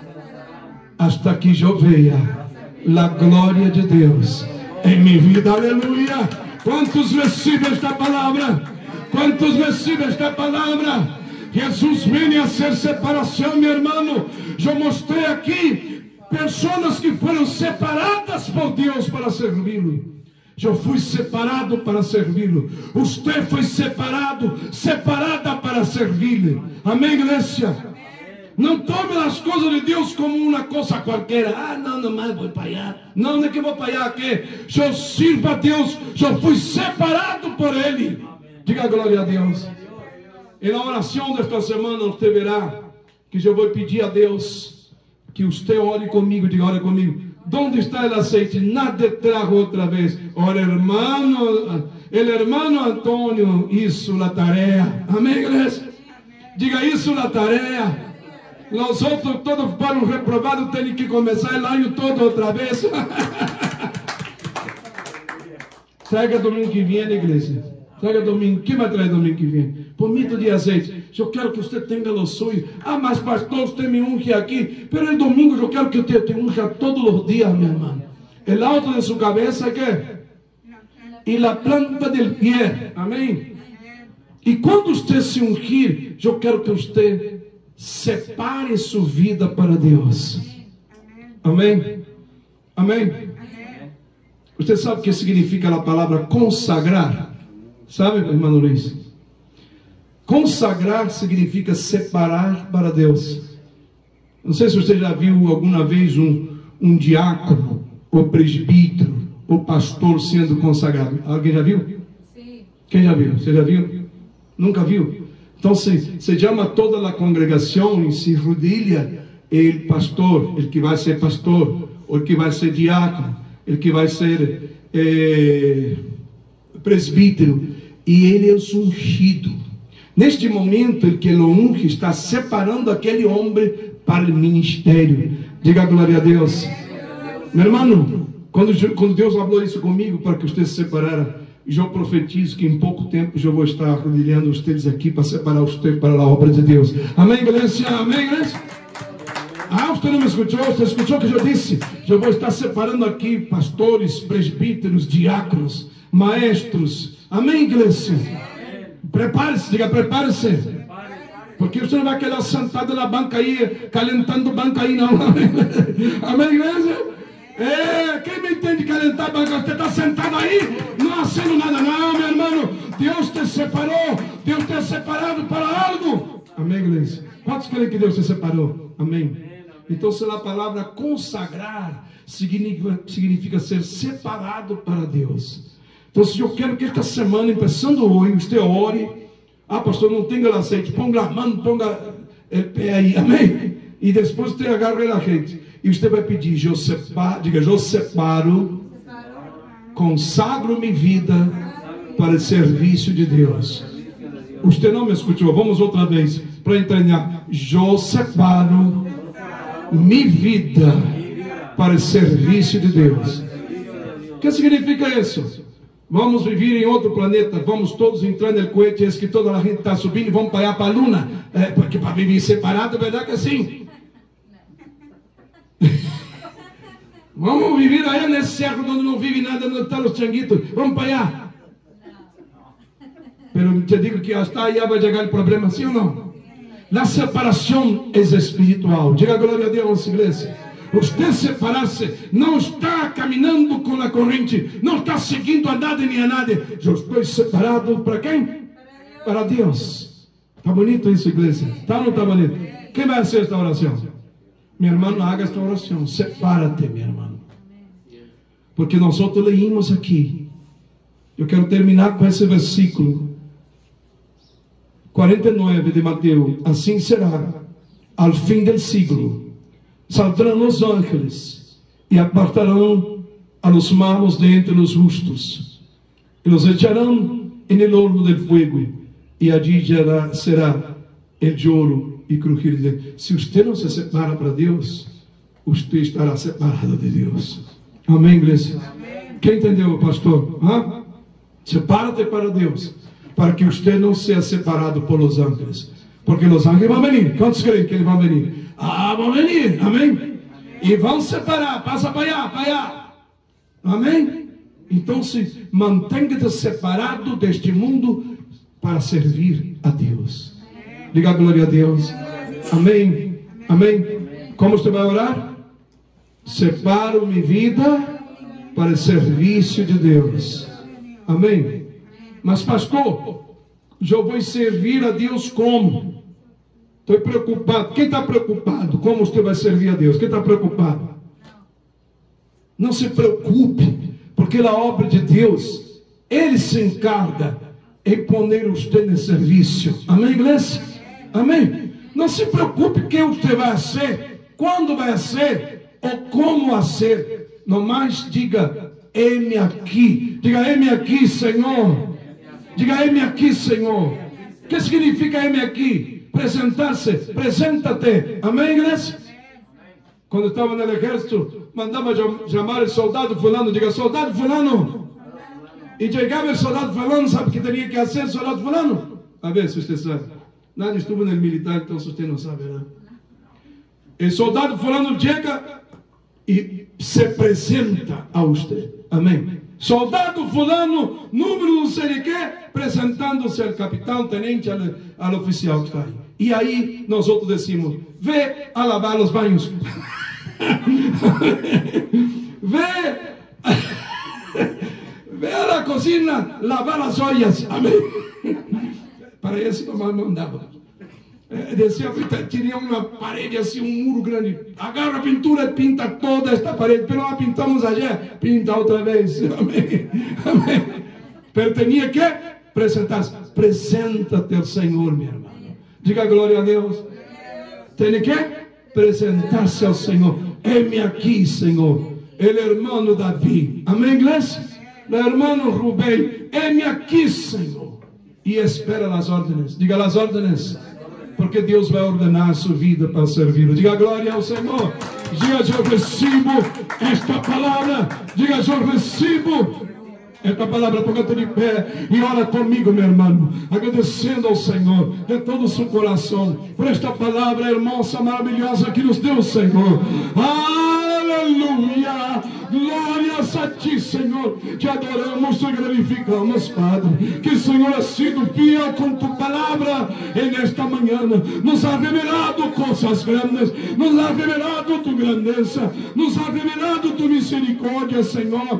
hasta que eu veja a glória de Deus em minha vida. Aleluia. Quantos recebem esta palavra? Quantos recebem esta palavra? Jesus vem a ser separação, meu irmão. Eu mostrei aqui pessoas que foram separadas por Deus para servi-lo. Eu fui separado para servi-lo. Você foi separado, separada para servi-lo. Amém, igreja? Não tome as coisas de Deus como uma coisa qualquer. Não mais vou pagar. Não é que vou pagar aqui. Eu sirvo a Deus. Eu fui separado por Ele. Diga glória a Deus. E na oração desta semana você verá que eu vou pedir a Deus que você ore comigo. Diga, ore comigo. ¿Dónde está el aceite? Nadie trajo otra vez. Ahora el hermano Antonio hizo la tarea. Amén, iglesia. Diga isso na tarefa. Nós outros, todos para um reprovado, tem que começar o ano todo outra vez. Traga domingo que vem, igreja. Traga domingo. Quem vai trazer domingo que vem? Pomito de azeite. Eu quero que você tenha o sonho. Ah, mas pastor, você me unge aqui. Pero el domingo eu quero que você te unja todos os dias, meu irmão. El alto de sua cabeça, ¿qué? E la planta del pie. Amém? E quando você se ungir, eu quero que você separe sua vida para Deus. Amém? Amém? Você sabe o que significa a palavra consagrar? Sabe, irmão Luiz? Consagrar significa separar para Deus. Não sei se você já viu alguma vez um diácono, ou presbítero, ou pastor sendo consagrado. Alguém já viu? Sim. Quem já viu? Você já viu? Nunca viu? Então se chama toda a congregação e se rodilha o pastor, o que vai ser pastor, ou o que vai ser diácono, o que vai ser presbítero, e ele é ungido. Neste momento, o que o unge está separando aquele homem para o ministério. Diga glória a Deus. Meu irmão, quando Deus falou isso comigo, para que você se separara, eu profetizo que em pouco tempo eu vou estar arrodilhando vocês aqui para separar vocês para a obra de Deus. Amém, igreja? Amém, igreja? Ah, você não me escutou? Você escutou o que eu disse? Eu vou estar separando aqui pastores, presbíteros, diáconos, maestros. Amém, igreja? Prepare-se, diga prepare-se. Porque você não vai querer sentado na banca aí, calentando banca aí, não. Amém, igreja? Quem me entende calentar a banca? Você está sentado aí, não fazendo nada, não, meu irmão. Deus te separou, Deus te separado para algo. Amém, igreja? Quantos querem que Deus te separou? Amém. Então, se a palavra consagrar significa ser separado para Deus. Então, se eu quero que esta semana, começando hoje, você ore. Ah, pastor, não tenha o azeite. Ponga a mão, ponga o pé aí. Amém? E depois você agarra a gente. E você vai pedir, eu separo, diga, eu separo, consagro minha vida para o serviço de Deus. Você não me escutou? Vamos outra vez, para entender. Eu separo minha vida para o serviço de Deus. O que significa isso? Vamos viver em outro planeta, vamos todos entrar no cohete, que toda a gente está subindo e vamos para a Luna, porque para viver separado, é verdade que é assim. Vamos viver aí nesse cerro onde não vive nada, onde estão os changuitos, vamos para allá. Pero te digo que hasta allá vai chegar o problema, sim ou não? A separação é espiritual. Diga glória a Deus, igreja. Você separar-se não está caminhando com a corrente, não está seguindo a nada nem a nada. Eu estou separado para quem? Para Deus. Está bonito isso, igreja? Está ou não está bonito? Quem vai fazer esta oração? Meu irmão, haga esta oração. Separa-te, meu irmão. Porque nós outros leímos aqui. Eu quero terminar com esse versículo 49 de Mateus. Assim será ao fim do siglo. Saldrão os ángeles e apartarão a los malos de entre os justos e los echarão en el horno del fuego e allí será el lloro e crujir de dentes. Se você não se separa para Deus, você estará separado de Deus. Amém, igreja? Amém. Quem entendeu, pastor? Separa-te para Deus, para que você não seja separado por los ángeles, porque los ángeles vão venir. Quantos creem que eles vão venir? Vão venir, amém? E vão separar, passa para allá, amém? Então se mantenha separado deste mundo para servir a Deus. Diga glória a Deus, amém, amém. Como você vai orar? Separo minha vida para o serviço de Deus, amém? Mas pastor, eu vou servir a Deus como? Estou preocupado. Quem está preocupado? Como você vai servir a Deus? Quem está preocupado? Não se preocupe, porque a obra de Deus, Ele se encarga em poner você no serviço. Amém, igreja? Amém? Não se preocupe o que você vai ser, quando vai ser, ou como vai ser. Não mais diga, eis-me aqui. Diga, eis-me aqui, Senhor. Diga, eis-me aqui, Senhor. O que significa eis-me aqui? presentarse. Preséntate. Amém, igreja? Quando estava no exército, mandava chamar o soldado fulano. Diga, soldado fulano. E chegava o soldado fulano, sabe o que teria que fazer, soldado fulano? A ver se você sabe. Nada estuvo no militar, então você não sabe, né? O soldado fulano chega e se apresenta a você. Amém. Soldado fulano, número não sei de quê, apresentando-se ao capitão, tenente, ao oficial que está aí. E aí nós outros decimos, vê a lavar os banhos. Vê a la cozinha lavar as olhas. Amém. Para isso não mandava. Descia, tinha uma parede assim, um muro grande. Agarra a pintura e pinta toda esta parede. Pero não pintamos ayer, pinta outra vez. Amém. Amém. Pero tinha que apresentar-se. Apresenta-te ao Senhor, meu irmão. Diga glória a Deus. Tem que apresentar-se ao Senhor. Heme aqui, Senhor. Ele é irmão Davi. Amém, igreja? O irmão Rubem. Heme aqui, Senhor. E espera as ordens. Diga as ordens. Porque Deus vai ordenar a sua vida para servir. Diga glória ao Senhor. Diga, eu recebo esta palavra. Diga, eu recebo esta palavra. Toca-te de pé e ora comigo, meu irmão. Agradecendo ao Senhor de todo o seu coração por esta palavra hermosa, maravilhosa que nos deu o Senhor. Aleluia. Glórias a ti, Senhor. Te adoramos e glorificamos, Padre. Que o Senhor ha sido fiel com tu palavra nesta manhã. Nos ha revelado coisas grandes. Nos ha revelado tu grandeza. Nos ha revelado tu misericórdia, Senhor.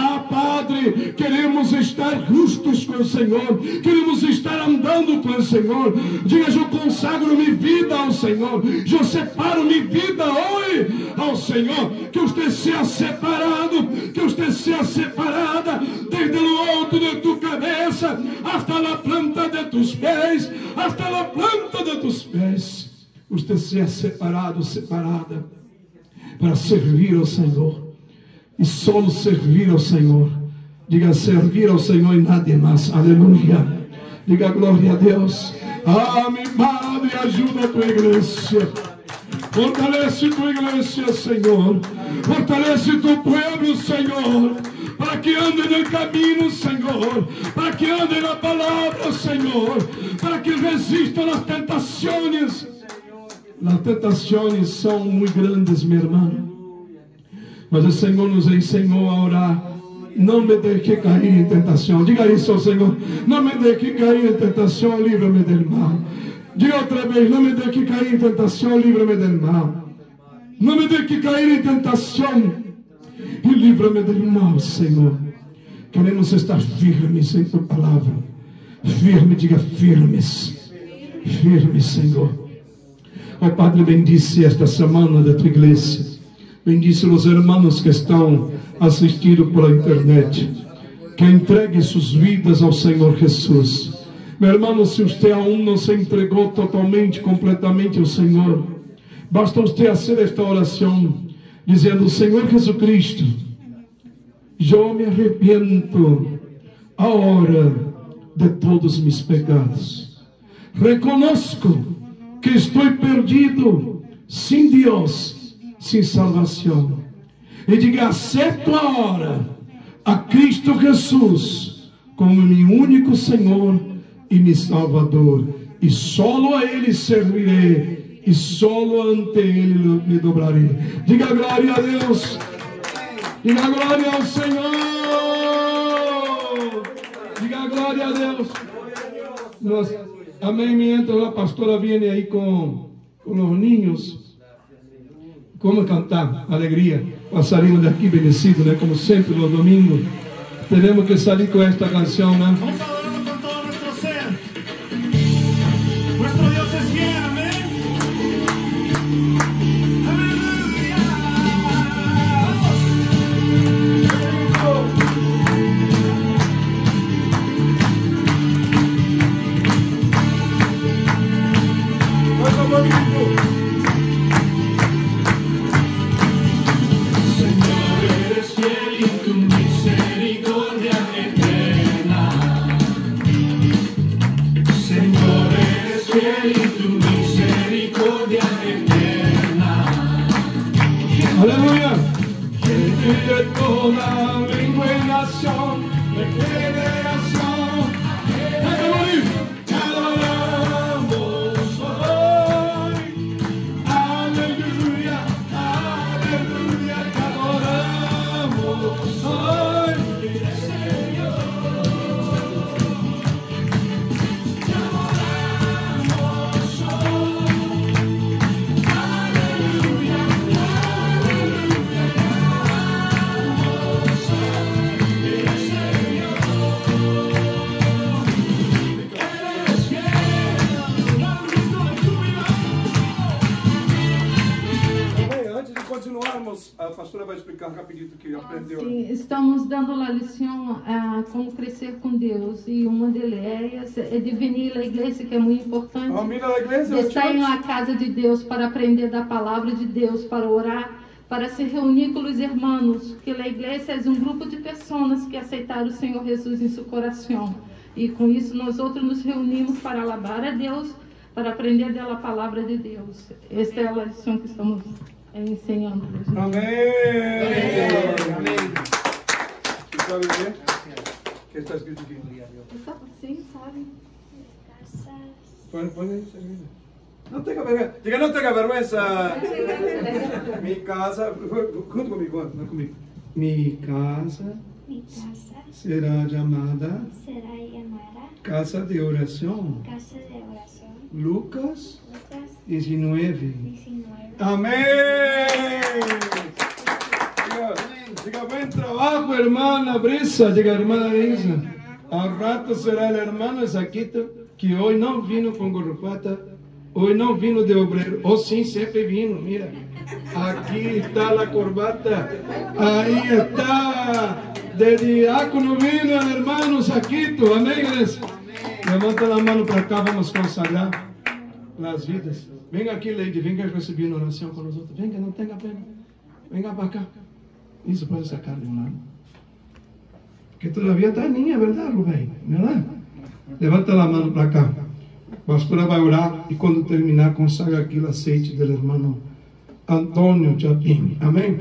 Padre, queremos estar justos com o Senhor. Queremos estar andando com o Senhor. Diga, eu consagro minha vida ao Senhor. Eu separo minha vida hoje ao Senhor. Que você seja separado. Que usted sea separada desde lo alto de tu cabeza hasta la planta de tus pies, hasta la planta de tus pies. Usted sea separado, separada para servir ao Senhor e só servir ao Senhor. Diga, servir ao Senhor e nada mais. Aleluia. Diga glória a Deus. Mi Padre, ajuda a tua igreja. Fortalece tua igreja, Senhor. Fortalece tu pueblo, Senhor. Para que ande no caminho, Senhor. Para que ande na palavra, Senhor. Para que resista nas tentações. As tentações são muito grandes, meu irmão. Mas o Senhor nos ensinou a orar. Não me deixe cair em tentação. Diga isso ao Senhor. Não me deixe cair em tentação. Livra-me do mal. Diga outra vez, não me deixe cair em tentação, livra-me do mal. Não me deixe cair em tentação e livra-me do mal, Senhor. Queremos estar firmes em tua palavra. Firme, diga firmes. Firmes, Senhor. Ó Padre, bendice esta semana da tua igreja. Bendice os irmãos que estão assistindo pela internet. Que entregue suas vidas ao Senhor Jesus. Meu irmão, se você aún não se entregou totalmente, completamente ao Senhor, basta você fazer esta oração, dizendo: Senhor Jesucristo, eu me arrependo agora de todos meus pecados. Reconozco que estou perdido, sem Deus, sem salvação. E diga: aceito agora a Cristo Jesus como meu único Senhor e meu Salvador, e solo a Ele servirei, e solo ante Ele me dobrarei. Diga glória a Deus. Diga glória ao Senhor. Diga glória a Deus. Amém. Mientras a pastora viene aí com os ninhos, como cantar, alegria. Salimos daqui bendecidos, né? Como sempre no domingo. Teremos que sair com esta canção, né? Señor, eres fiel y tu misericordia eterna. A pastora vai explicar rapidinho o que aprendeu. Sim, estamos dando a lição a como crescer com Deus. E uma delas é de vir à igreja, que é muito importante. De estar na casa de Deus para aprender da palavra de Deus, para orar, para se reunir com os irmãos. Que a igreja é um grupo de pessoas que aceitaram o Senhor Jesus em seu coração. E com isso nós outros nos reunimos para alabar a Deus, para aprender da palavra de Deus. Esta é a lição que estamos ensinando. Amém. Você sabe ver? O que está escrito aqui? Sim, sabe. Põe aí. Não tenha vergonha. Diga, não tenha vergonha. Mi casa, junto comigo, não comigo. Mi casa será chamada casa de oração. Lucas 19. Amém. Diga, buen trabajo, hermana Brisa. Diga, hermana Brisa. Al rato será el hermano Zaquito, que hoy no vino con corbata, hoy no vino de obrero, o sim, siempre vino, mira. Aquí está la corbata, ahí está. De diácono vino el hermano Zaquito, amén. Levanta la mano para acá, vamos consagrar las vidas. Venga aqui, Lady, venga receber uma oração com nós outros. Venga, não tenha pena. Venga para cá. Isso pode sacar de um lado. Porque todavia está niña, verdade, Rubén? Verdade? Levanta a mão para cá. A pastora vai orar e quando terminar, consagra aqui o aceite do irmão Antônio Japim. Amém?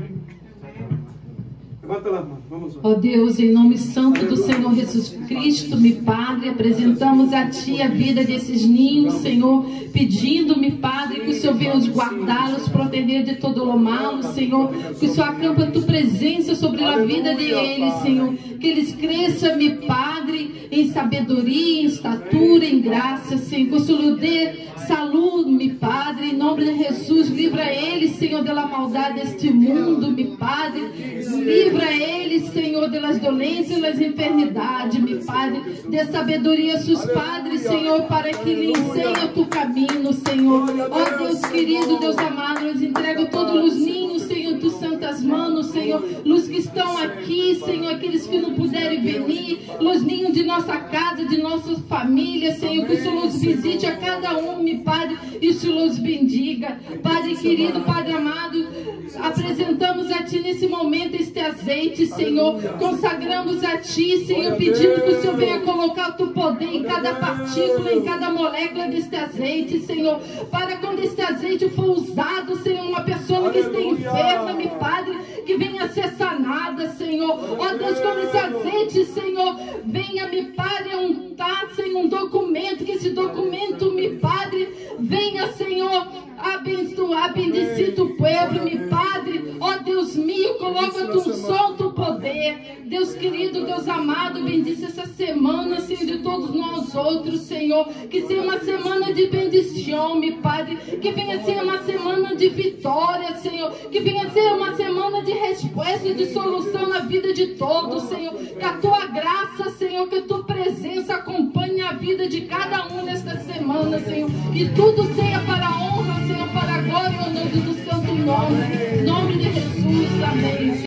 Levanta a mão. Ó Deus, em nome santo do Senhor Jesus Cristo, meu Padre, apresentamos a Ti a vida desses ninhos, Senhor, pedindo-me, Padre, que o Senhor venha os guardá-los, proteger de todo o mal, Senhor, que o Senhor acampa a Tua presença sobre a vida deles, Senhor, que eles cresçam, meu Padre, em sabedoria, em estatura, em graça, Senhor, que o Senhor dê saúde, meu Padre, em nome de Jesus, livra eles, Senhor, da maldade deste mundo, meu Padre, livra eles, Senhor, das dolências e das enfermidades, meu Padre, dê sabedoria a seus padres, Senhor, para que lhe ensine o teu caminho, Senhor. Ó Deus querido, Deus amado, eu entrego todos os ninhos, Senhor, tus santas mãos, Senhor, os que estão aqui, Senhor, aqueles que não puderem venir, os ninhos de nossa casa, de nossas famílias, Senhor, que o Senhor os visite a cada um, meu Padre, e o Senhor os bendiga. Padre querido, Padre amado, apresentamos a Ti nesse momento este azeite, Senhor, consagramos a Ti, Senhor, pedindo que o Senhor venha colocar o Teu poder em cada partícula, em cada molécula deste azeite, Senhor, para quando este azeite for usado, Senhor, uma pessoa que esteja enferma, meu Padre, que venha ser sanada, Senhor. Ó Deus, quando esse azeite, Senhor, venha, meu Padre, untar, Senhor, um documento, que esse documento, meu Padre, venha, Senhor, abençoar, bendecir o povo, meu Padre. Ó Deus meu, coloca tu som, tu poder. Deus querido, Deus amado, bendice essa semana, Senhor, de todos nós outros, Senhor. Que seja uma semana de bendição, meu Padre. Que venha ser uma semana de vitória, Senhor. Que venha ser uma semana de resposta e de solução na vida de todos, Senhor. Que a Tua graça, Senhor, que a Tua presença acompanhe a vida de cada um nesta semana, Senhor. E tudo seja para a honra, Senhor, para a glória e honra do Santo nome.